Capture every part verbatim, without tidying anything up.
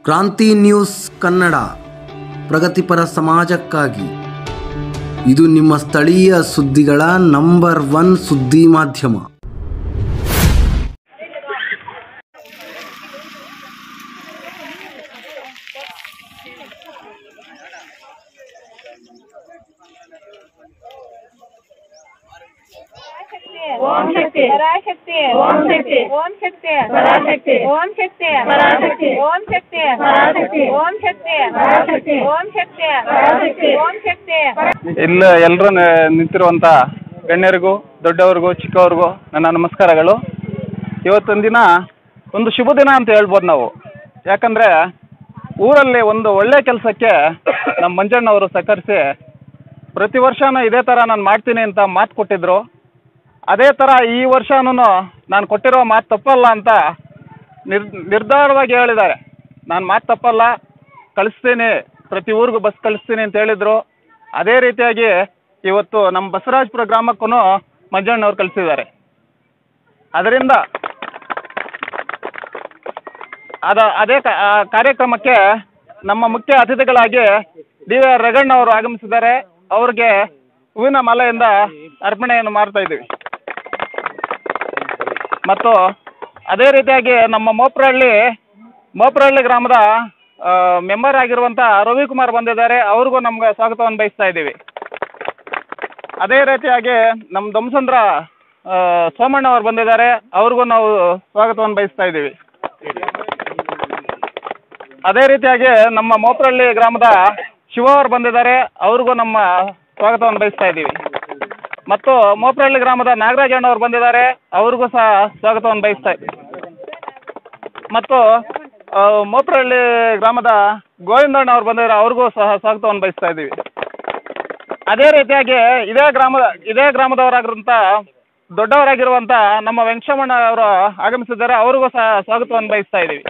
ಕ್ರಾಂತಿ ನ್ಯೂಸ್ ಕನ್ನಡ, ಪ್ರಗತಿಪರ ಸಮಾಜಕ್ಕಾಗಿ. ಇದು ನಿಮ್ಮ ಸ್ಥಳೀಯ ಸುದ್ದಿಗಳ ನಂಬರ್ ಒನ್ ಸುದ್ದಿ ಮಾಧ್ಯಮ. ಓಂ ಶಕ್ತಿ ಪರಾಶಕ್ತಿ ಓಂ ಶಕ್ತಿ ಓಂ ಶಕ್ತಿ ಪರಾಶಕ್ತಿ ಓಂ ಶಕ್ತಿ ಪರಾಶಕ್ತಿ ಓಂ ಶಕ್ತಿ ಪರಾಶಕ್ತಿ ಓಂ ಶಕ್ತಿ ಪರಾಶಕ್ತಿ ಓಂ ಶಕ್ತಿ ಪರಾಶಕ್ತಿ ಓಂ ಶಕ್ತಿ. ಇಲ್ಲ ಎಲ್ಲರೂ ನಿಂತಿರುವಂಥ ಗಣ್ಯರಿಗೂ ದೊಡ್ಡವ್ರಿಗೂ ಚಿಕ್ಕವ್ರಿಗೂ ನನ್ನ ನಮಸ್ಕಾರಗಳು. ಇವತ್ತೊಂದು ದಿನ ಒಂದು ಶುಭ ದಿನ ಅಂತ ಹೇಳ್ಬೋದು ನಾವು. ಯಾಕಂದರೆ ಊರಲ್ಲಿ ಒಂದು ಒಳ್ಳೆ ಕೆಲಸಕ್ಕೆ ನಮ್ಮ ಮಂಜಣ್ಣವರು ಸಹಕರಿಸಿ ಪ್ರತಿ ವರ್ಷವೂ ಇದೇ ಥರ ನಾನು ಮಾಡ್ತೀನಿ ಅಂತ ಮಾತು ಕೊಟ್ಟಿದ್ದರು. ಅದೇ ಥರ ಈ ವರ್ಷನೂ ನಾನು ಕೊಟ್ಟಿರೋ ಮಾತು ತಪ್ಪಲ್ಲ ಅಂತ ನಿರ್ ನಿರ್ಧಾರವಾಗಿ ಹೇಳಿದ್ದಾರೆ. ನಾನು ಮಾತು ತಪ್ಪಲ್ಲ, ಕಳಿಸ್ತೀನಿ, ಪ್ರತಿ ಊರಿಗೂ ಬಸ್ ಕಳಿಸ್ತೀನಿ ಅಂತ ಹೇಳಿದರು. ಅದೇ ರೀತಿಯಾಗಿ ಇವತ್ತು ನಮ್ಮ ಬಸವರಾಜಪುರ ಗ್ರಾಮಕ್ಕೂ ಮಂಜಣ್ಣವ್ರು ಕಳಿಸಿದ್ದಾರೆ. ಅದರಿಂದ ಅದ ಅದೇ ಕಾರ್ಯಕ್ರಮಕ್ಕೆ ನಮ್ಮ ಮುಖ್ಯ ಅತಿಥಿಗಳಾಗಿ ಡಿ ವಿ ಆರ್ ರೇಗಣ್ಣವರು ಆಗಮಿಸಿದ್ದಾರೆ. ಅವ್ರಿಗೆ ಹೂವಿನ ಮಾಲೆಯಿಂದ ಅರ್ಪಣೆಯನ್ನು ಮಾಡ್ತಾ ಇದ್ದೀವಿ. ಮತ್ತು ಅದೇ ರೀತಿಯಾಗಿ ನಮ್ಮ ಮೋಪ್ರಹಳ್ಳಿ ಮೋಪ್ರಹಳ್ಳಿ ಗ್ರಾಮದ ಮೆಂಬರ್ ಆಗಿರುವಂಥ ರವಿಕುಮಾರ್ ಬಂದಿದ್ದಾರೆ. ಅವ್ರಿಗೂ ನಮ್ಗೆ ಸ್ವಾಗತವನ್ನು ಬಯಸ್ತಾ ಇದ್ದೀವಿ. ಅದೇ ರೀತಿಯಾಗಿ ನಮ್ಮ ದೊಮ್ಸಂದ್ರ ಸೋಮಣ್ಣ ಅವರು ಬಂದಿದ್ದಾರೆ. ಅವ್ರಿಗೂ ನಾವು ಸ್ವಾಗತವನ್ನು ಬಯಸ್ತಾ ಇದ್ದೀವಿ. ಅದೇ ರೀತಿಯಾಗಿ ನಮ್ಮ ಮೋಪ್ರಹಳ್ಳಿ ಗ್ರಾಮದ ಶಿವ ಅವರು ಬಂದಿದ್ದಾರೆ. ಅವ್ರಿಗೂ ನಮ್ಮ ಸ್ವಾಗತವನ್ನು ಬಯಸ್ತಾ ಇದ್ದೀವಿ. ಮತ್ತು ಮೋಪ್ರಹಳ್ಳಿ ಗ್ರಾಮದ ನಾಗರಾಜಣ್ಣ ಅವರು ಬಂದಿದ್ದಾರೆ. ಅವ್ರಿಗೂ ಸಹ ಸ್ವಾಗತವನ್ನು ಬಯಸ್ತಾ ಇದ್ದೀವಿ. ಮತ್ತು ಮೋಪ್ರಹಳ್ಳಿ ಗ್ರಾಮದ ಗೋವಿಂದಣ್ಣ ಅವರು ಬಂದಿದ್ದಾರೆ. ಅವ್ರಿಗೂ ಸಹ ಸ್ವಾಗತವನ್ನು ಬಯಸ್ತಾ ಇದ್ದೀವಿ. ಅದೇ ರೀತಿಯಾಗಿ ಇದೇ ಗ್ರಾಮದ ಇದೇ ಗ್ರಾಮದವರಾಗಿರುವಂಥ ದೊಡ್ಡವರಾಗಿರುವಂಥ ನಮ್ಮ ವೆಂಕಟರಮಣ ಅವರು ಆಗಮಿಸಿದ್ದಾರೆ. ಅವ್ರಿಗೂ ಸಹ ಸ್ವಾಗತವನ್ನು ಬಯಸ್ತಾ ಇದ್ದೀವಿ.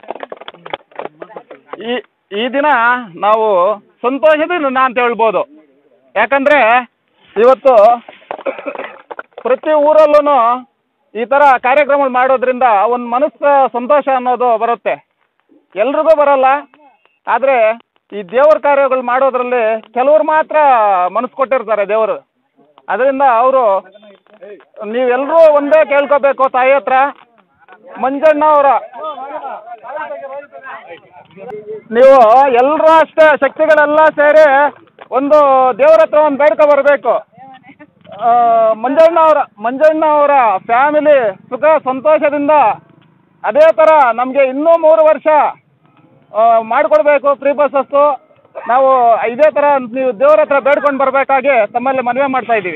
ಈ ಈ ದಿನ ನಾವು ಸಂತೋಷದ ದಿನ ಅಂತ ಹೇಳ್ಬೋದು. ಯಾಕಂದರೆ ಇವತ್ತು ಪ್ರತಿ ಊರಲ್ಲೂ ಈ ಥರ ಕಾರ್ಯಕ್ರಮ ಮಾಡೋದ್ರಿಂದ ಒಂದು ಮನಸ್ಸು ಸಂತೋಷ ಅನ್ನೋದು ಬರುತ್ತೆ. ಎಲ್ರಿಗೂ ಬರೋಲ್ಲ. ಆದರೆ ಈ ದೇವ್ರ ಕಾರ್ಯಗಳು ಮಾಡೋದ್ರಲ್ಲಿ ಕೆಲವರು ಮಾತ್ರ ಮನಸ್ಸು ಕೊಟ್ಟಿರ್ತಾರೆ ದೇವರು. ಅದರಿಂದ ಅವರು ನೀವೆಲ್ಲರೂ ಒಂದೇ ಕೇಳ್ಕೋಬೇಕು ತಾಯಿ ಹತ್ರ, ಮಂಜಣ್ಣ ಅವರ ನೀವು ಎಲ್ಲರೂ ಅಷ್ಟೇ ಶಕ್ತಿಗಳೆಲ್ಲ ಸೇರಿ ಒಂದು ದೇವ್ರ ಹತ್ರ ಒಂದು ಬೇಡ್ಕೊ ಬರಬೇಕು. ಮಂಜಣ್ಣ ಅವರ ಮಂಜಣ್ಣ ಅವರ ಫ್ಯಾಮಿಲಿ ಸುಖ ಸಂತೋಷದಿಂದ ಅದೇ ಥರ ನಮಗೆ ಇನ್ನೂ ಮೂರು ವರ್ಷ ಮಾಡಿಕೊಡ್ಬೇಕು ಫ್ರೀ ಬಸ್ಸಸ್ಸು. ನಾವು ಇದೇ ಥರ ನೀವು ದೇವ್ರ ಹತ್ರ ಬೇಡ್ಕೊಂಡು ಬರಬೇಕಾಗಿ ತಮ್ಮಲ್ಲಿ ಮನವಿ ಮಾಡ್ತಾ ಇದ್ದೀವಿ.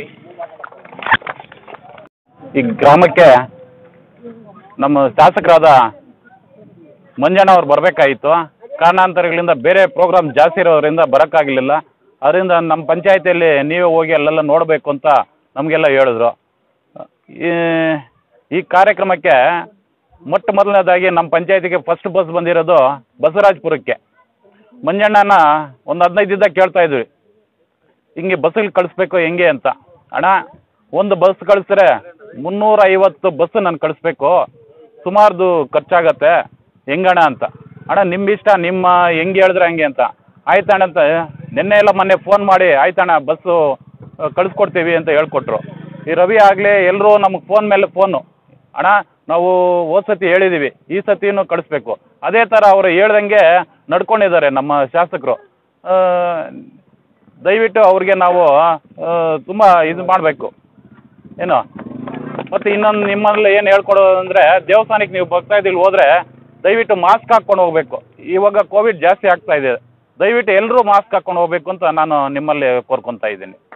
ಈ ಗ್ರಾಮಕ್ಕೆ ನಮ್ಮ ಶಾಸಕರಾದ ಮಂಜಣ್ಣ ಅವ್ರು ಬರಬೇಕಾಗಿತ್ತು. ಕಾರಣಾಂತರಗಳಿಂದ ಬೇರೆ ಪ್ರೋಗ್ರಾಮ್ ಜಾಸ್ತಿ ಇರೋದ್ರಿಂದ ಬರೋಕ್ಕಾಗಲಿಲ್ಲ. ಅದರಿಂದ ನಮ್ಮ ಪಂಚಾಯತಿಯಲ್ಲಿ ನೀವೇ ಹೋಗಿ ಅಲ್ಲೆಲ್ಲ ನೋಡಬೇಕು ಅಂತ ನಮಗೆಲ್ಲ ಹೇಳಿದ್ರು. ಈ ಈ ಕಾರ್ಯಕ್ರಮಕ್ಕೆ ಮೊಟ್ಟ ಮೊದಲನೇದಾಗಿ ನಮ್ಮ ಪಂಚಾಯತಿಗೆ ಫಸ್ಟ್ ಬಸ್ ಬಂದಿರೋದು ಬಸವರಾಜಪುರಕ್ಕೆ. ಮಂಜಣ್ಣನ ಒಂದು ಹದಿನೈದು ದಿನ ಕೇಳ್ತಾ ಇದ್ವಿ, ಹಿಂಗೆ ಬಸ್ಸಿಗೆ ಕಳಿಸ್ಬೇಕು ಹೆಂಗೆ ಅಂತ. ಅಣ್ಣ, ಒಂದು ಬಸ್ ಕಳಿಸಿದ್ರೆ ಮುನ್ನೂರ ಐವತ್ತು ಬಸ್ ನಾನು ಕಳಿಸ್ಬೇಕು, ಸುಮಾರ್ದು ಖರ್ಚಾಗತ್ತೆ, ಹೆಂಗಣ್ಣ ಅಂತ. ಅಣ್ಣ ನಿಮ್ಮ ಇಷ್ಟ, ನಿಮ್ಮ ಹೆಂಗೆ ಹೇಳಿದ್ರೆ ಹಂಗೆ ಅಂತ. ಆಯ್ತಣ್ಣ ಅಂತ ನಿನ್ನೆ ಎಲ್ಲ ಮೊನ್ನೆ ಫೋನ್ ಮಾಡಿ ಆಯ್ತಣ್ಣ ಬಸ್ಸು ಕಳಿಸ್ಕೊಡ್ತೀವಿ ಅಂತ ಹೇಳ್ಕೊಟ್ರು. ಈ ರವಿ ಆಗಲೇ ಎಲ್ಲರೂ ನಮಗೆ ಫೋನ್ ಮೇಲೆ ಫೋನು, ಅಣ್ಣ ನಾವು ಹೋದ ಸತಿ ಹೇಳಿದ್ದೀವಿ, ಈ ಸತಿನೂ ಕಳಿಸ್ಬೇಕು. ಅದೇ ಥರ ಅವರು ಹೇಳ್ದಂಗೆ ನಡ್ಕೊಂಡಿದ್ದಾರೆ ನಮ್ಮ ಶಾಸಕರು. ದಯವಿಟ್ಟು ಅವ್ರಿಗೆ ನಾವು ತುಂಬ ಇದು ಮಾಡಬೇಕು ಏನು. ಮತ್ತು ಇನ್ನೊಂದು ನಿಮ್ಮಲ್ಲಿ ಏನು ಹೇಳ್ಕೊಡೋದು ಅಂದರೆ, ದೇವಸ್ಥಾನಕ್ಕೆ ನೀವು ಬರ್ತಾ ಇದ್ದಿಲ್ಲಿ ಹೋದರೆ ದಯವಿಟ್ಟು ಮಾಸ್ಕ್ ಹಾಕ್ಕೊಂಡು ಹೋಗಬೇಕು. ಇವಾಗ ಕೋವಿಡ್ ಜಾಸ್ತಿ ಆಗ್ತಾ ಇದೆ. ದಯವಿಟ್ಟು ಎಲ್ಲರೂ ಮಾಸ್ಕ್ ಹಾಕ್ಕೊಂಡು ಹೋಗಬೇಕು ಅಂತ ನಾನು ನಿಮ್ಮಲ್ಲಿ ಕೋರ್ಕೊತಾ ಇದ್ದೀನಿ.